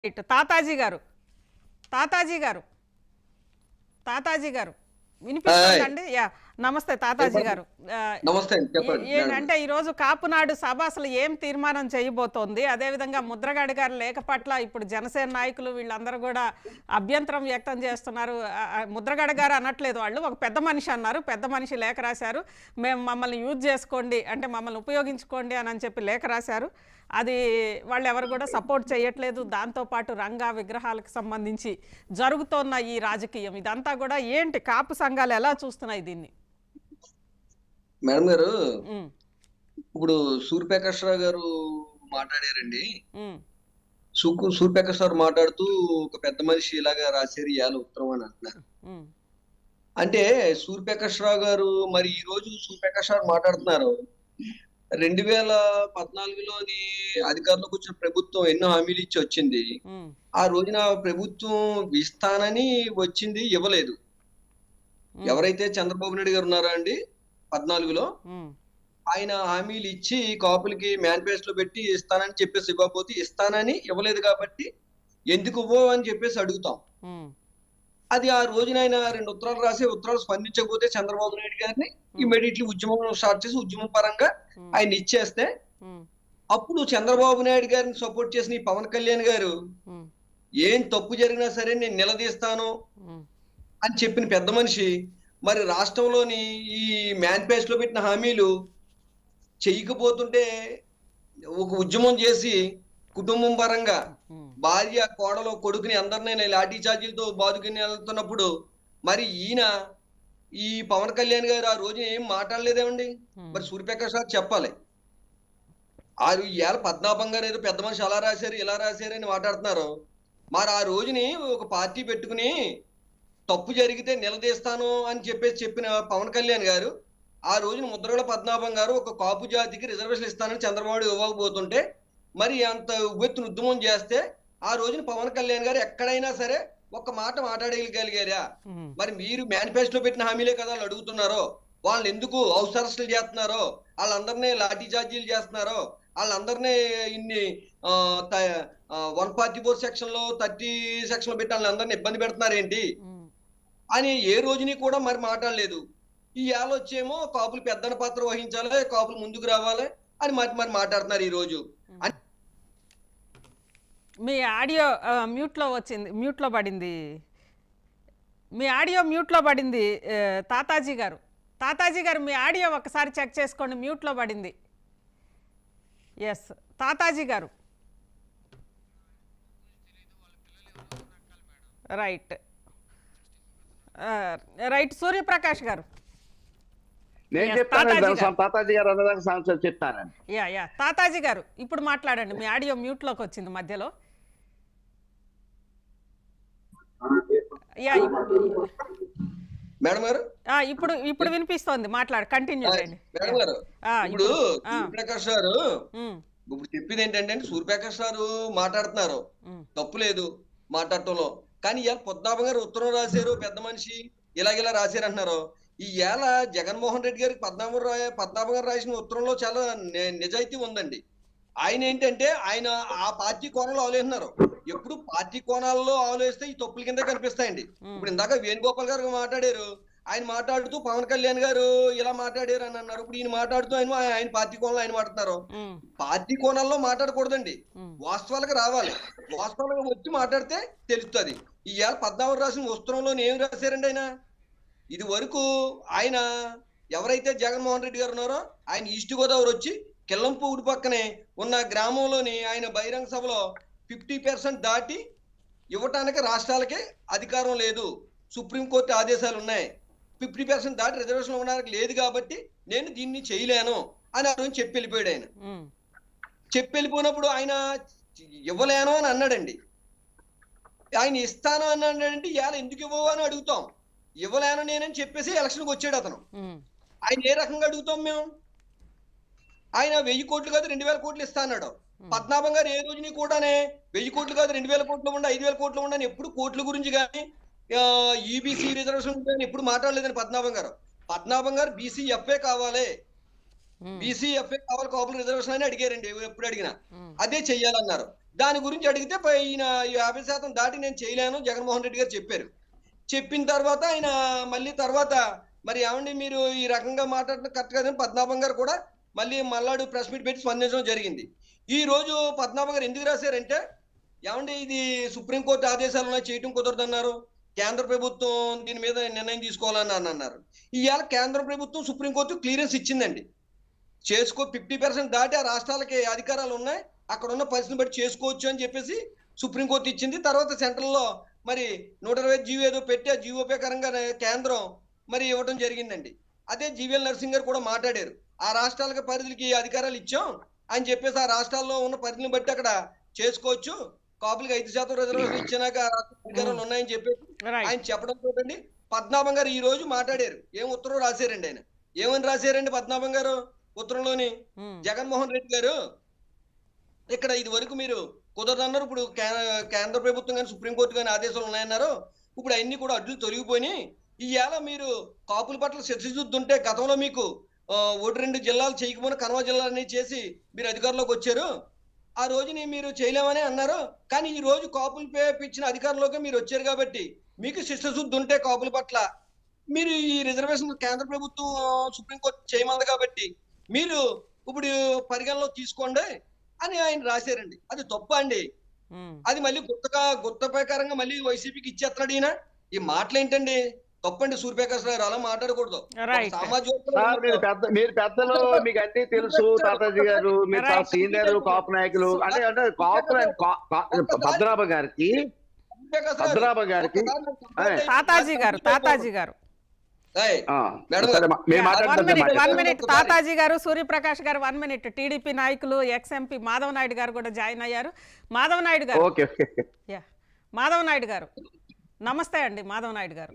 Right. Tataji గారు, తాతాజీ గారు, తాతాజీ గారు హాయ్. వినిపిస్తుందండి? యా, నమస్తే తాతాజీ గారు. నమస్తే అండి. చెప్పండి మేడం. ఏంటంటే ఈరోజు కాపునాడు సభ అసలు ఏం తీర్మానం చేయబోతోంది, అదేవిధంగా ముద్రగడ గారి లేఖ పట్ల ఇప్పుడు జనసేన నాయకులు వీళ్ళందరూ కూడా అభ్యంతరం వ్యక్తం చేస్తున్నారు. ముద్రగడ గారు అనట్లేదు, వాళ్ళు ఒక పెద్ద మనిషి అన్నారు, పెద్ద మనిషి లేఖ రాశారు, మేము మమ్మల్ని యూజ్ చేసుకోండి అంటే మమ్మల్ని ఉపయోగించుకోండి అని చెప్పి లేఖ రాశారు. అది వాళ్ళు ఎవరు కూడా సపోర్ట్ చేయట్లేదు. దాంతోపాటు రంగా విగ్రహాలకు సంబంధించి జరుగుతోన్న ఈ రాజకీయం ఇదంతా కూడా ఏంటి, కాపు సంఘాలు ఎలా చూస్తున్నాయి దీన్ని? మేడం గారు, ఉమ్, ఇప్పుడు సూర్యప్రకాశ్రావు గారు మాట్లాడారండి. ఉమ్, సూర్యప్రకాశ్రావు మాట్లాడుతూ ఒక పెద్ద మనిషి ఇలాగా రాశారు ఇవాళ ఉత్తరం అని అంటున్నారు. ఉమ్, అంటే సూర్యప్రకాశ్రావు గారు మరి ఈ రోజు సూర్యప్రకాశ్రావు మాట్లాడుతున్నారు. 2014లోని అధికారంలోకి వచ్చిన ప్రభుత్వం ఎన్నో హామీలు ఇచ్చి వచ్చింది. ఉమ్, ఆ రోజున ప్రభుత్వం ఇస్తానని వచ్చింది, ఇవ్వలేదు. ఎవరైతే చంద్రబాబు నాయుడు గారు ఉన్నారో అండి 14లో ఉమ్, ఆయన హామీలు ఇచ్చి కాపులకి మేనిఫెస్టోలో పెట్టి ఇస్తానని చెప్పేసి ఇవ్వకపోతే ఇస్తానని ఇవ్వలేదు కాబట్టి ఎందుకు ఇవ్వవు అని చెప్పేసి అడుగుతాం. ఉమ్, అది ఆ రోజున ఆయన 2 ఉత్తరాలు రాసి ఉత్తరాలు స్పందించకపోతే చంద్రబాబు నాయుడు గారిని ఇమీడియట్లీ ఉద్యమం స్టార్ట్ చేసి ఉద్యమం పరంగా ఆయన ఇచ్చేస్తే ఉమ్, అప్పుడు చంద్రబాబు నాయుడు గారిని సపోర్ట్ చేసిన ఈ పవన్ కళ్యాణ్ గారు ఉమ్, ఏం తప్పు జరిగినా సరే నేను నిలదీస్తాను ఉమ్, అని చెప్పిన పెద్ద మనిషి మరి రాష్ట్రంలోని ఈ మేనిఫెస్టోలో పెట్టిన హామీలు చెయ్యకపోతుంటే ఒక ఉద్యమం చేసి కుటుంబం పరంగా భార్య కోడలో కొడుకుని అందరినీ లాఠీ చార్జీలతో బాదుకుని వెళ్తున్నప్పుడు మరి ఈయన ఈ పవన్ కళ్యాణ్ గారు ఆ రోజున ఏం మాట్లాడలేదేమండి? మరి సూర్యప్రకాష్ గారు చెప్పాలి. ఇవాళ పద్మనాభం గారు ఏదో పెద్ద మనిషి అలా రాశారు ఇలా రాశారు అని మాట్లాడుతున్నారు. మరి ఆ రోజుని ఒక పార్టీ పెట్టుకుని తప్పు జరిగితే నిలదీస్తాను అని చెప్పిన పవన్ కళ్యాణ్ గారు ఆ రోజున ముద్రగడ పద్మనాభం గారు ఒక కాపు జాతికి రిజర్వేషన్ ఇస్తానని చంద్రబాబు ఇవ్వకపోతుంటే మరి అంత ఉవ్వెత్తున ఉద్యమం చేస్తే ఆ రోజున పవన్ కళ్యాణ్ గారు ఎక్కడైనా సరే ఒక్క మాట మాట్లాడగలిగారా? మరి మీరు మేనిఫెస్టోలో పెట్టిన హామీలే కదా వాళ్ళు అడుగుతున్నారో, వాళ్ళని ఎందుకు హౌస్ అరెస్టులు చేస్తున్నారో, వాళ్ళందరినీ లాఠీ చార్జీలు చేస్తున్నారో, వాళ్ళందరినీ ఇన్ని 144 సెక్షన్ లో 30 సెక్షన్ లో పెట్టి వాళ్ళందరినీ ఇబ్బంది పెడుతున్నారేంటి అని ఏ రోజుని కూడా మరి మాట్లాడలేదు. ఈ వచ్చేమో కాపులు పెద్దన పాత్ర వహించాలి, కాపులు ముందుకు రావాలి అని మరి మాట్లాడుతున్నారు ఈ రోజు. మీ ఆడియో మ్యూట్లో వచ్చింది, మ్యూట్లో పడింది, మీ ఆడియో మ్యూట్లో పడింది. తాతాజీ గారు, తాతాజీ గారు మీ ఆడియో ఒకసారి చెక్ చేసుకోండి, మ్యూట్లో పడింది. ఎస్ తాతాజీ గారు, రైట్ రైట్. సూర్యప్రకాష్ గారు, నేను చెప్తాను తాతాజీ గారు అన్నదాకా సంవత్సరం చెప్తానండి. యా యా తాతాజీ గారు ఇప్పుడు మాట్లాడండి, మీ ఆడియో మ్యూట్లోకి వచ్చింది మధ్యలో. యా మేడం గారు, ఇప్పుడు వినిపిస్తోంది, మాట్లాడు, కంటిన్యూ చేయండి. మేడం గారు, ఇప్పుడు సూర్యప్రకాష్ గారు ఇప్పుడు చెప్పింది ఏంటంటే సూర్యప్రకాష్ గారు మాట్లాడుతున్నారు, తప్పు లేదు మాట్లాడటంలో. కానీ ఇవాళ పద్మనాభం గారు ఉత్తరం రాశారు, పెద్ద మనిషి ఇలాగిలా రాశారు అంటున్నారు. ఈ ఏళ జగన్మోహన్ రెడ్డి గారికి పద్మనాభం గారు రాసిన ఉత్తరంలో చాలా నిజాయితీ ఉందండి. ఆయన ఏంటంటే ఆయన ఆ పార్టీ కోణంలో ఆలోచిస్తున్నారు. ఎప్పుడు పార్టీ కోణాల్లో ఆలోచిస్తే ఈ తప్పుల కింద కనిపిస్తాయండి. ఇప్పుడు ఇందాక వేణుగోపాల్ గారు మాట్లాడారు, ఆయన మాట్లాడుతూ పవన్ కళ్యాణ్ గారు ఇలా మాట్లాడారు అని అన్నారు. ఇప్పుడు ఈయన మాట్లాడుతూ ఆయన పార్టీ కోణంలో ఆయన మాట్లాడుతున్నారు. పార్టీ కోణాల్లో మాట్లాడకూడదండి, వాస్తవాలకు రావాలి. వాస్తవాలకు వచ్చి మాట్లాడితే తెలుస్తుంది. ఇవాళ పద్మనాభం రాసిన ఉత్తరంలో ఏం రాశారండి? ఇది వరకు ఆయన ఎవరైతే జగన్మోహన్ రెడ్డి గారు ఉన్నారో ఆయన ఈస్ట్ గోదావరి వచ్చి కిల్లంపూడి పక్కనే ఉన్న గ్రామంలోని ఆయన బహిరంగ సభలో 50% దాటి ఇవ్వటానికి రాష్ట్రాలకే అధికారం లేదు, సుప్రీంకోర్టు ఆదేశాలు ఉన్నాయి, 50% దాటి రిజర్వేషన్ ఇవ్వడానికి లేదు కాబట్టి నేను దీన్ని చేయలేను అని ఆయన చెప్పి వెళ్ళిపోయాడు. ఆయన చెప్పి వెళ్ళిపోయినప్పుడు ఆయన ఇవ్వలేను అని అన్నాడండి. ఆయన ఇస్తాను అని అన్నాడంటే ఇవాళ ఎందుకు ఇవ్వవు అని అడుగుతాం. ఇవ్వలేను నేనని చెప్పేసి ఎలక్షన్కి వచ్చాడు అతను. ఆయన ఏ రకంగా అడుగుతాం మేము? ఆయన 1000 కోట్లు కాదు 2000 కోట్లు ఇస్తా అన్నాడు. పద్మనాభం గారు ఏ రోజుని కూడానే 1000 కోట్లు కాదు 2000 కోట్లు ఉండ 5000 కోట్లు ఉండని ఎప్పుడు కోట్ల గురించి కానీ ఈబీసీ రిజర్వేషన్ కానీ ఎప్పుడు మాట్లాడలేదని పద్మనాభం గారు బీసీఎఫ్ఏ కావాలి, బీసీఎఫ్ఏ కావాలి, కాపులు రిజర్వేషన్ అని అడిగారండి. ఎప్పుడు అడిగినా అదే చెయ్యాలన్నారు. దాని గురించి అడిగితే ఈయన 50% దాటి నేను చేయలేను జగన్మోహన్ రెడ్డి గారు చెప్పారు. చెప్పిన తర్వాత ఆయన మళ్ళీ తర్వాత మరి ఏమండి మీరు ఈ రకంగా మాట్లాడడం కరెక్ట్ కాదని పద్మనాభం గారు కూడా మళ్ళీ మల్లాడు ప్రెస్ మీట్ పెట్టి స్పందించడం జరిగింది. ఈ రోజు పద్మనాభం గారు ఎందుకు రాశారంటే, ఏమండి ఇది సుప్రీంకోర్టు ఆదేశాలను చేయటం కుదరదన్నారు, కేంద్ర ప్రభుత్వం దీని మీద నిర్ణయం తీసుకోవాలని అన్నారు. ఇవాళ కేంద్ర ప్రభుత్వం సుప్రీంకోర్టు క్లియరెన్స్ ఇచ్చిందండి. 50% దాటి ఆ రాష్ట్రాలకి అధికారాలు ఉన్నాయి, అక్కడ ఉన్న పరిస్థితిని బట్టి చేసుకోవచ్చు అని చెప్పేసి సుప్రీంకోర్టు ఇచ్చింది. తర్వాత సెంట్రల్లో మరి 120 జీవో ఏదో పెట్టి ఆ జీవో ప్రకారంగా కేంద్రం మరి ఇవ్వడం జరిగిందండి. అదే జీవీఎల్ నరసింగ్ గారు కూడా మాట్లాడారు, ఆ రాష్ట్రాలకు పరిధికి అధికారాలు ఇచ్చాం అని చెప్పేసి ఆ రాష్ట్రాల్లో ఉన్న పరిధిని బట్టి అక్కడ చేసుకోవచ్చు, కాపులకి 5% రిజర్వేషన్ ఇచ్చినాక అధికారాలు ఉన్నాయని చెప్పేసి ఆయన చెప్పడం తోటండి పద్మనాభం గారు ఈ రోజు మాట్లాడారు. ఏం ఉత్తరం రాశారండి ఆయన, ఏమని రాశారండి పద్మనాభం గారు ఉత్తరంలోని, జగన్మోహన్ రెడ్డి గారు ఇక్కడ ఇది వరకు మీరు కుదరదన్నారు, ఇప్పుడు కేంద్ర ప్రభుత్వం కానీ సుప్రీంకోర్టు కానీ ఆదేశాలు ఉన్నాయన్నారు, ఇప్పుడు అన్ని కూడా అడ్డులు తొలగిపోయినాయి, ఈవేళ మీరు కాపుల పట్ల శశిశుద్ధి ఉంటే గతంలో మీకు 1-2 జిల్లాలు చేయకపోయినా కనవ జిల్లాలని చేసి మీరు అధికారంలోకి వచ్చారు, ఆ రోజుని మీరు చేయలేమని అన్నారు, కానీ ఈ రోజు కాపులపై ఇచ్చిన అధికారంలోకి మీరు వచ్చారు కాబట్టి మీకు శిష్టశుద్ధి ఉంటే కాపుల పట్ల మీరు ఈ రిజర్వేషన్ కేంద్ర ప్రభుత్వం సుప్రీంకోర్టు చేయమన్నది కాబట్టి మీరు ఇప్పుడు పరిగణలో తీసుకోండి అని ఆయన రాశారండి. అది తప్ప అండి, అది మళ్ళీ గుర్త ప్రకారంగా మళ్ళీ వైసీపీకి ఇచ్చేస్తున్నాడు ఈయన. ఈ మాటలు ఏంటండి, తప్పండి సూర్యప్రకాష్ గారు, అలా మాట్లాడకూడదు. మీరు పెద్దలు, మీకు అన్ని తెలుసు తాతాజీ గారు, మీరు చాలా సీనియర్ కాపు నాయకులు. అంటే కాపు భద్రాబ గారికి తాతాజీ గారు తాతాజీ గారు, సూర్యప్రకాష్ గారు 1 minute. టీడీపీ నాయకులు ఎక్స్ఎంపీ మాధవ్ నాయుడు గారు కూడా జాయిన్ అయ్యారు. మాధవ్ నాయుడు గారు నమస్తే అండి. మాధవ్ నాయుడు గారు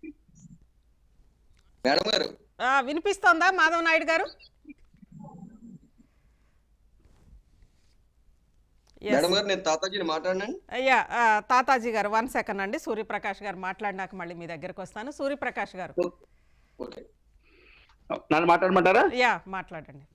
వినిపిస్తోందా? మాధవ్ నాయుడు గారు తాతాజీ గారు 1 second అండి. సూర్యప్రకాష్ గారు మాట్లాడినాక మళ్ళీ మీ దగ్గరకు వస్తాను. సూర్యప్రకాష్ గారు మాట్లాడమంటారా? మాట్లాడండి.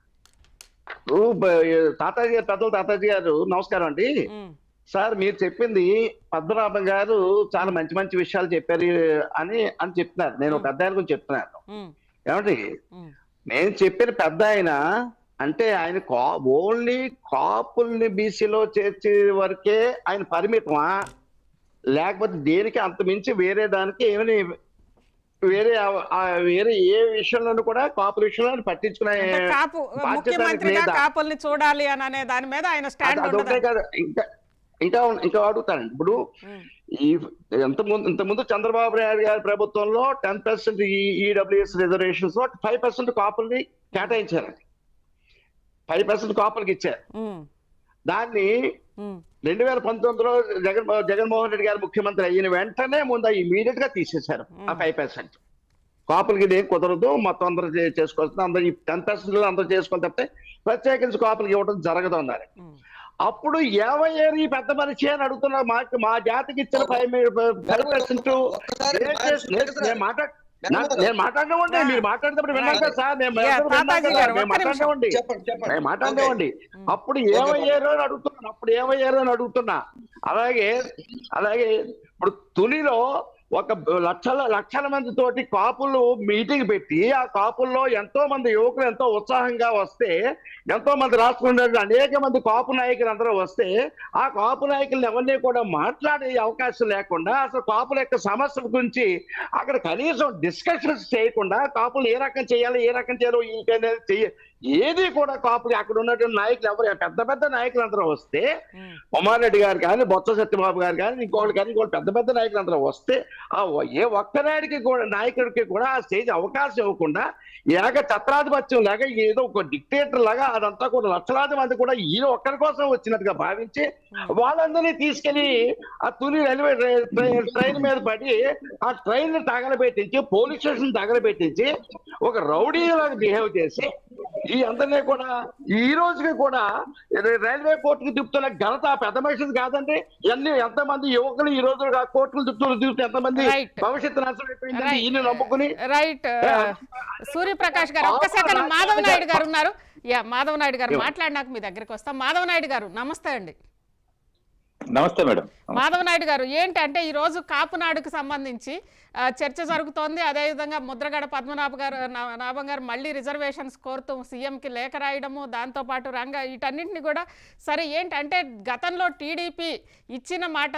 తాతాజీ గారు నమస్కారం అండి. సార్ మీరు చెప్పింది పద్మనాభం గారు చాలా మంచి మంచి విషయాలు చెప్పారు అని చెప్తున్నారు. నేను ఒక పెద్ద ఆయన గురించి చెప్తున్నాను. ఏమండి, నేను చెప్పిన పెద్ద ఆయన అంటే ఆయన ఓన్లీ కాపుల్ని బీసీలో చేర్చే వరకే ఆయన పరిమితమా, లేకపోతే దేనికి అంత మించి వేరే దానికి ఏమని వేరే ఏ విషయంలో కూడా కాపుల విషయంలో పట్టించుకునే కాపుల్ని చూడాలి అని అనే దాని మీద ఆయన స్టాండ్ అదొకటే కాదు. ఇంకా అడుగుతానండి. ఇప్పుడు ఇంతకుముందు చంద్రబాబు నాయుడు గారి ప్రభుత్వంలో 10% ఈడబ్ల్యూఎస్ రిజర్వేషన్స్ లో 5% కాపుల్ని కేటాయించారండి. 5% కాపులకి ఇచ్చారు. దాన్ని 2019లో జగన్మోహన్ రెడ్డి గారు ముఖ్యమంత్రి అయిన వెంటనే ముందు ఇమీడియట్ గా తీసేశారు. ఆ 5% కాపులకి ఇదేం కుదరదు, మొత్తం అందరూ చేసుకోవాల్సింది, అందరూ 10% అందరూ చేసుకోవాలి తప్పితే ప్రత్యేకించి కాపులకి ఇవ్వడం జరగదు అన్నారు. అప్పుడు ఏమయ్యారు ఈ పెద్ద మనిషి అని అడుగుతున్నారు. మా జాతికి ఇచ్చిన 5% నేను మాట్లాడనివ్వండి, మీరు మాట్లాడేటప్పుడు విన్నాక సార్ నేను మాట్లాడనివ్వండి. అప్పుడు ఏమయ్యారు అని అడుగుతున్నా. అలాగే ఇప్పుడు తునిలో ఒక లక్షల మంది తోటి కాపులు మీటింగ్ పెట్టి ఆ కాపుల్లో ఎంతో మంది యువకులు ఎంతో ఉత్సాహంగా వస్తే, ఎంతో మంది రాష్ట్రంలో అనేక మంది కాపు నాయకులు అందరూ వస్తే ఆ కాపు నాయకులను ఎవరిని కూడా మాట్లాడే అవకాశం లేకుండా, అసలు కాపుల యొక్క సమస్యల గురించి అక్కడ కనీసం డిస్కషన్స్ చేయకుండా, కాపులు ఏ రకం చేయాలి ఏ రకం చేయాలో ఏది కూడా కాపులు అక్కడ ఉన్నటువంటి నాయకులు ఎవరు పెద్ద నాయకులు అందరూ వస్తే, కుమార్ రెడ్డి గారు కానీ బొత్స సత్యబాబు గారు కానీ ఇంకొకరు కానీ పెద్ద నాయకులు అందరూ వస్తే ఏ ఒక్కనాడికి కూడా నాయకుడికి కూడా ఆ స్టేజ్ అవకాశం ఇవ్వకుండా ఏక ఛత్రాధిపత్యం లాగా ఏదో ఒక డిక్టేటర్ లాగా అదంతా కూడా లక్షలాది మంది కూడా ఈయన ఒక్కరి కోసం వచ్చినట్టుగా భావించి వాళ్ళందరినీ తీసుకెళ్లి ఆ తుని రైల్వే ట్రైన్ మీద పడి ఆ ట్రైన్ తగలబెట్టించి పోలీస్ స్టేషన్ తగలబెట్టించి ఒక రౌడీ లాగా బిహేవ్ చేసి ఈ అందరినీ కూడా ఈ రోజుకి కూడా రైల్వే కోర్టుకి తిప్పుతున్న ఘనత పెద్ద మనిషిది కాదండి. ఎంతమంది యువకులు ఈ రోజు కోర్టులు తిప్పుతూ ఎంతమంది భవిష్యత్తు నాశనం అయిపోయిందండి ఈయన నమ్ముకుని. రైట్. సూర్యప్రకాష్ గారు ఒక్క సెకండ్. మాధవ్ నాయుడు గారు ఉన్నారు. మాధవ్ నాయుడు గారు మాట్లాడినాక మీ దగ్గరికి వస్తాం. మాధవ్ నాయుడు గారు నమస్తే అండి. నమస్తే మేడం. మాధవ్ నాయుడు గారు, ఏంటి అంటే ఈరోజు కాపునాడుకు సంబంధించి చర్చ జరుగుతోంది. అదేవిధంగా ముద్రగడ నాభం గారు మళ్ళీ రిజర్వేషన్స్ కోరుతూ సీఎంకి లేఖ రాయడము, దాంతోపాటు వీటన్నింటినీ కూడా సరే ఏంటి అంటే గతంలో టీడీపీ ఇచ్చిన మాట